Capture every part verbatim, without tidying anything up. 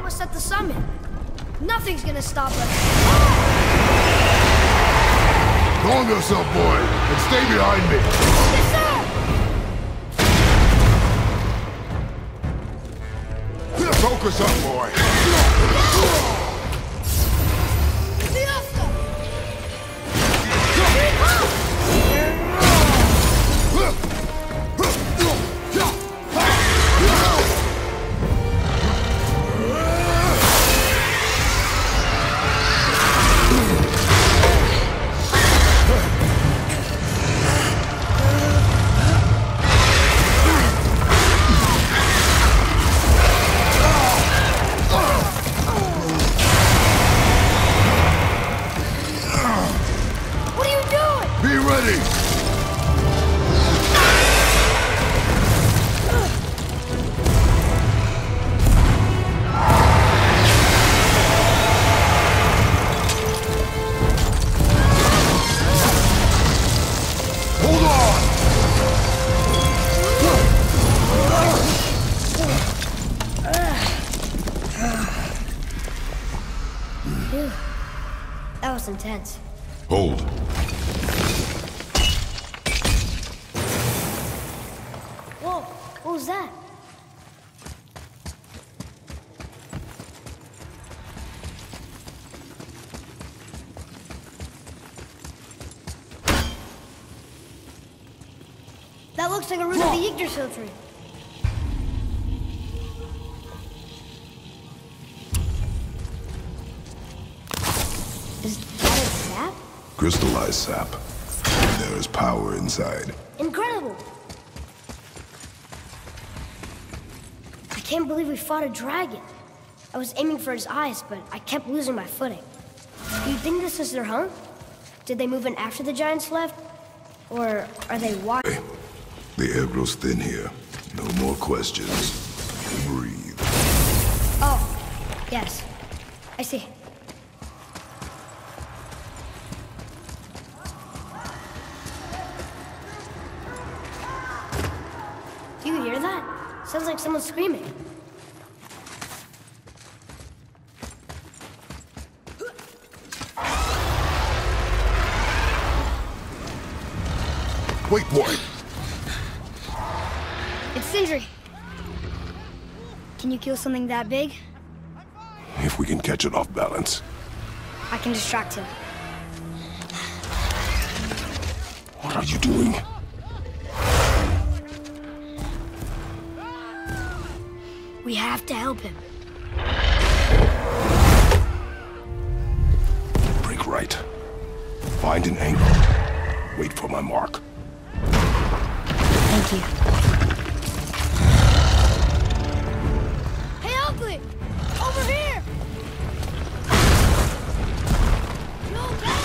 us at the summit. Nothing's gonna stop us. Calm yourself, boy, and stay behind me. Yes, sir! Focus up, boy. That was intense. Hold. Whoa, what was that? That looks like a root of the Yggdrasil tree. Is that a sap? Crystallized sap. There is power inside. Incredible! I can't believe we fought a dragon. I was aiming for his eyes, but I kept losing my footing. Do you think this is their home? Did they move in after the giants left? Or are they watching? Hey, the air grows thin here. No more questions. Breathe. Oh, yes. I see. Do you hear that? Sounds like someone screaming. Wait, boy. It's Sindri. Can you kill something that big? If we can catch it off balance. I can distract him. What are you doing? We have to help him. Break right. Find an angle. Wait for my mark. Thank you. Hey, Ugly! Over here! You okay?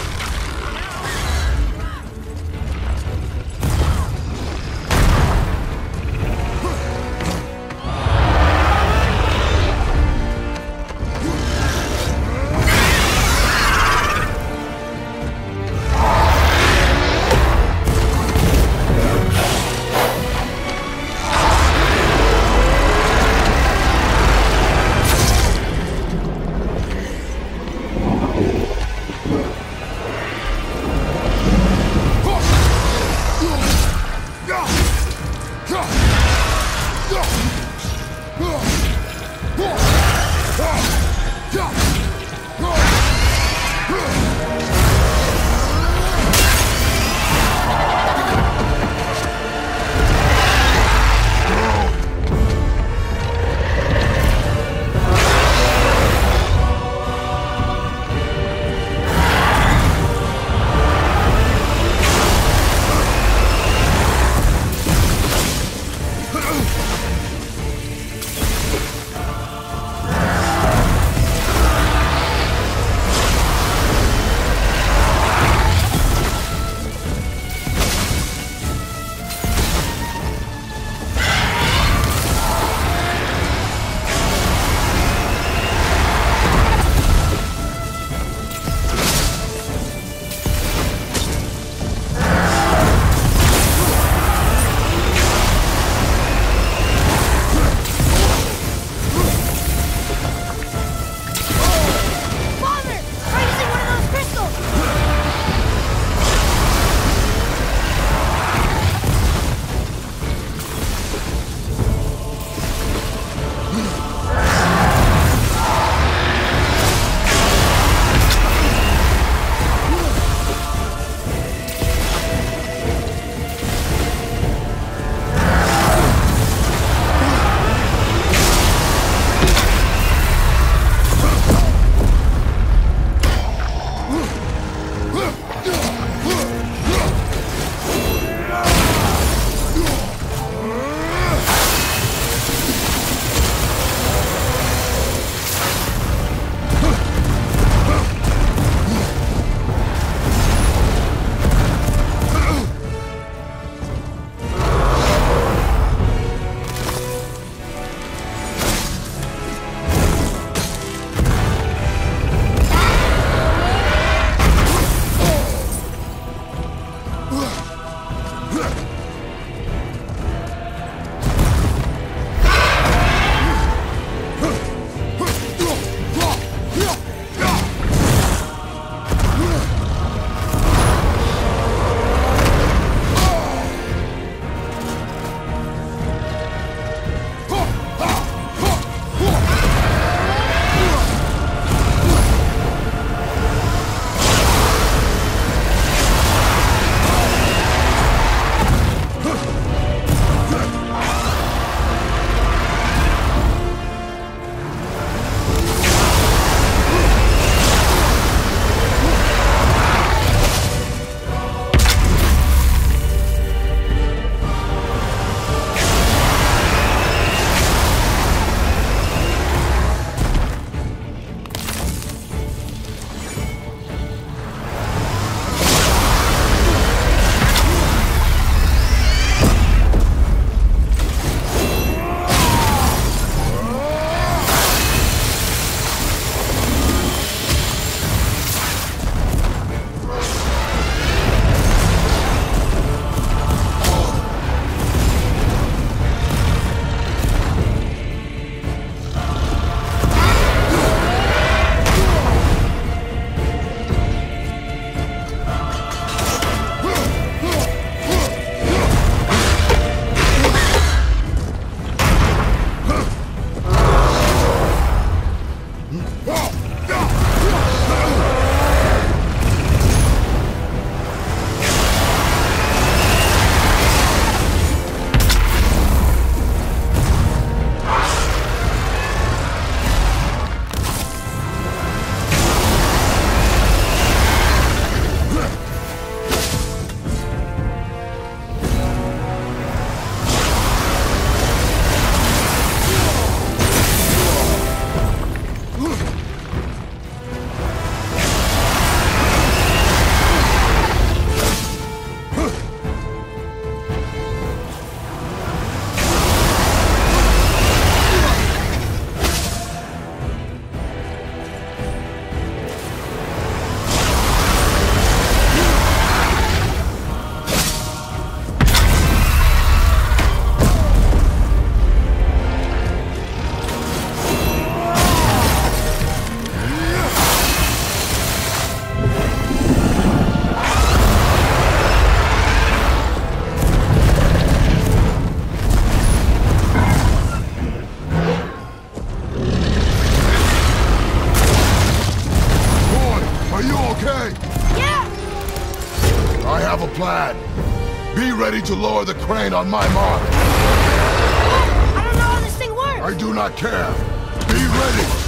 plan. Be ready to lower the crane on my mark. I don't know how this thing works! I do not care. Be ready!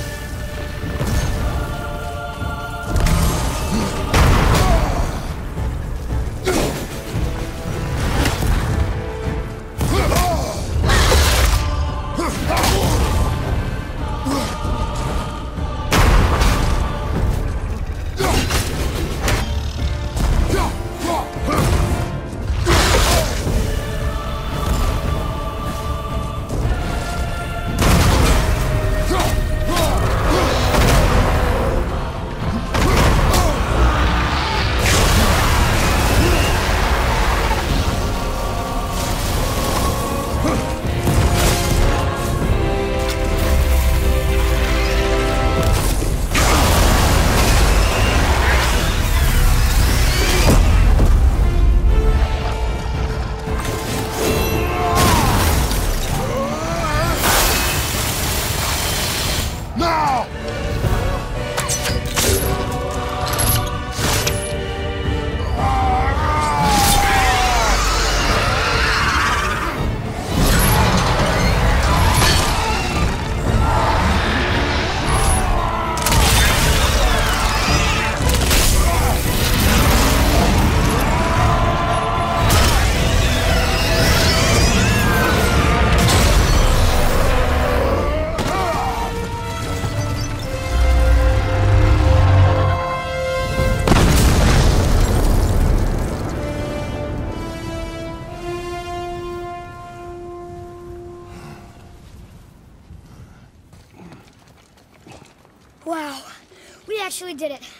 Wow, we actually did it.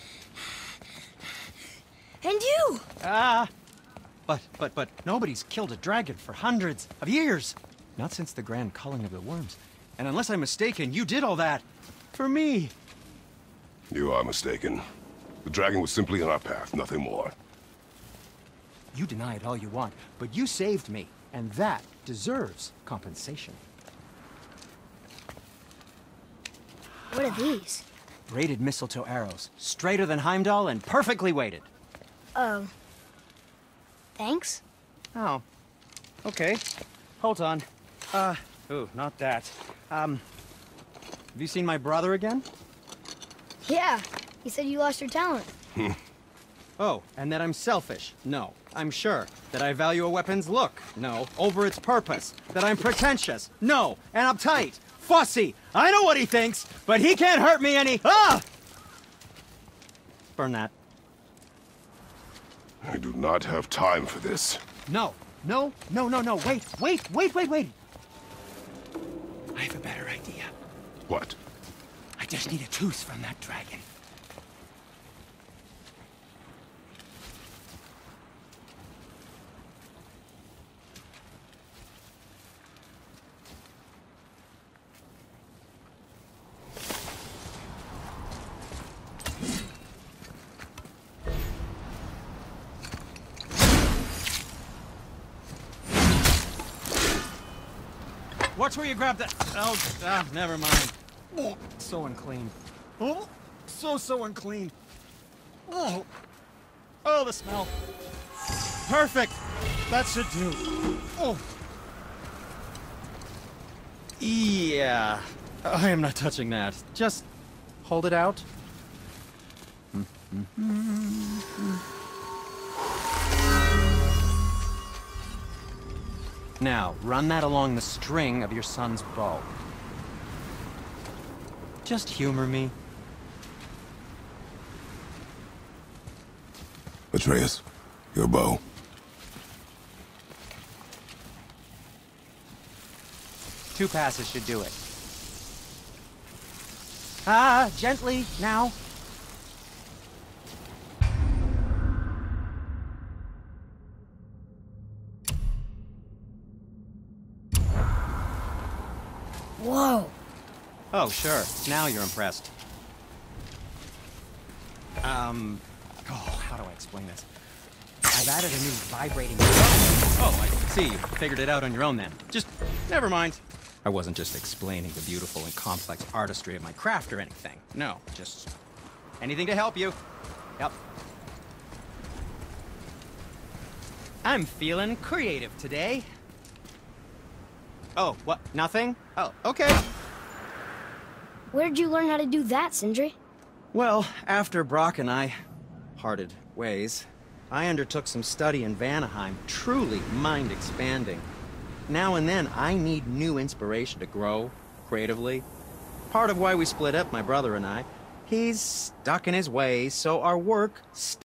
And you! Ah, but, but, but nobody's killed a dragon for hundreds of years. Not since the grand culling of the worms. And unless I'm mistaken, you did all that for me. You are mistaken. The dragon was simply on our path, nothing more. You deny it all you want, but you saved me, and that deserves compensation. What are these? Braided mistletoe arrows, straighter than Heimdall and perfectly weighted. Oh. Thanks? Oh. Okay. Hold on. Uh, ooh, not that. Um, have you seen my brother again? Yeah, you said you lost your talent. Oh, and that I'm selfish? No. I'm sure. That I value a weapon's look? No. Over its purpose? That I'm pretentious? No. And uptight? Fussy? I know what he thinks, but he can't hurt me any- Ah! Burn that. I do not have time for this. No. No, no, no, no. Wait, wait, wait, wait, wait. I have a better idea. What? I just need a tooth from that dragon. Watch where you grab that. Oh, ah, never mind. Oh, so unclean. Oh, so, so unclean. Oh, oh, the smell. Perfect. That should do. Oh. Yeah. I am not touching that. Just hold it out. Now, run that along the string of your son's bow. Just humor me. Atreus, your bow. Two passes should do it. Ah, gently, now. Whoa. Oh, sure. Now you're impressed. Um, oh, how do I explain this? I've added a new vibrating... Oh, I see. You figured it out on your own then. Just, never mind. I wasn't just explaining the beautiful and complex artistry of my craft or anything. No, just anything to help you. Yep. I'm feeling creative today. Oh, what? Nothing? Oh, okay. Where did you learn how to do that, Sindri? Well, after Brock and I parted ways, I undertook some study in Vanaheim, truly mind-expanding. Now and then, I need new inspiration to grow creatively. Part of why we split up, my brother and I. He's stuck in his ways, so our work